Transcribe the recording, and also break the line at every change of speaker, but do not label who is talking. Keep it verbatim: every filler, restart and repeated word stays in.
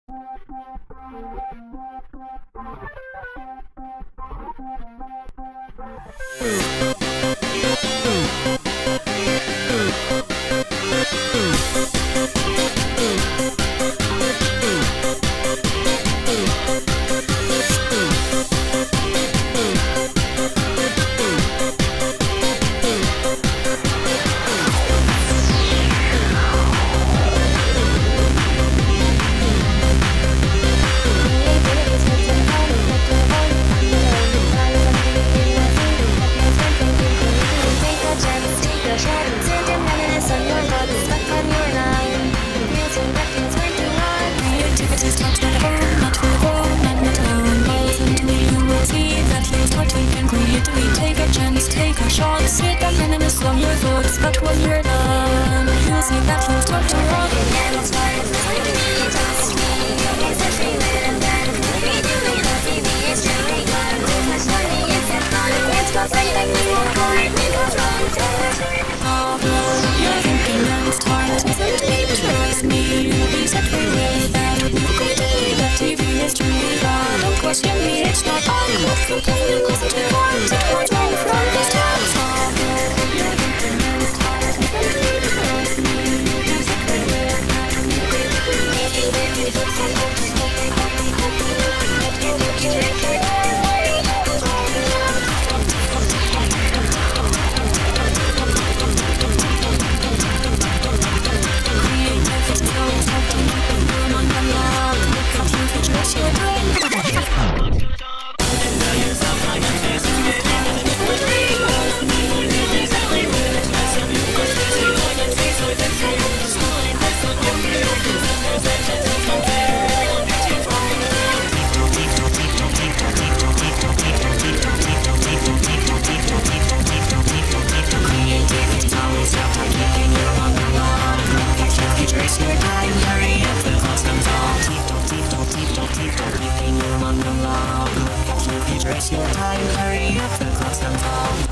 Take a shot, sit and reminisce on your thoughts. But when you're done, you'll see that you've talked to wrong. And it's fine, it's like me, just me. It's everywhere and then we do it on T V. It's really fun, too much money, it's a fun. It's got saving me more hard, it goes wrong. Although you're thinking that it's hard, simply trust me. You'll be set free with that. You could believe that T V is truly gone. Don't question me, it's not on. What's the thing you listen to? One, two, one, two, from this time. Trace your time, hurry up, the clock's on.